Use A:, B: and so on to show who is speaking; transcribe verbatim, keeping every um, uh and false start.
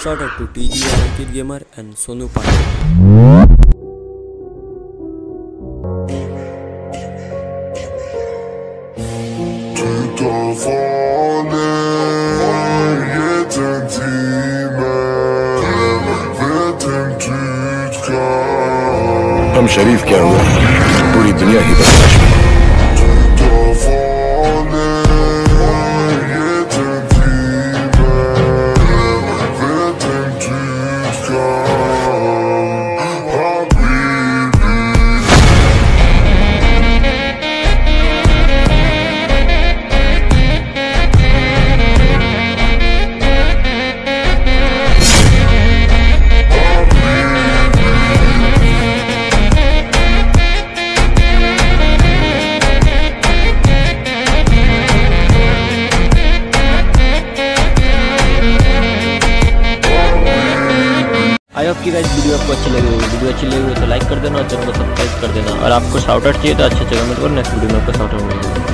A: Shout out to T G and Kid Gamer and Sonu Pandey.
B: हम शरीफ क्या हुआ, पूरी दुनिया ही बर्दाश्त में।
A: आई होप कि गाइस वीडियो आपको अच्छी लगी होगी। वीडियो अच्छी लगी हो तो लाइक कर देना और चैनल को सब्सक्राइब कर देना। और आपको शाउट आउट चाहिए तो अच्छे अच्छे कमेंट करो, नेक्स्ट वीडियो में आपको शाउट आउट मिलेगा।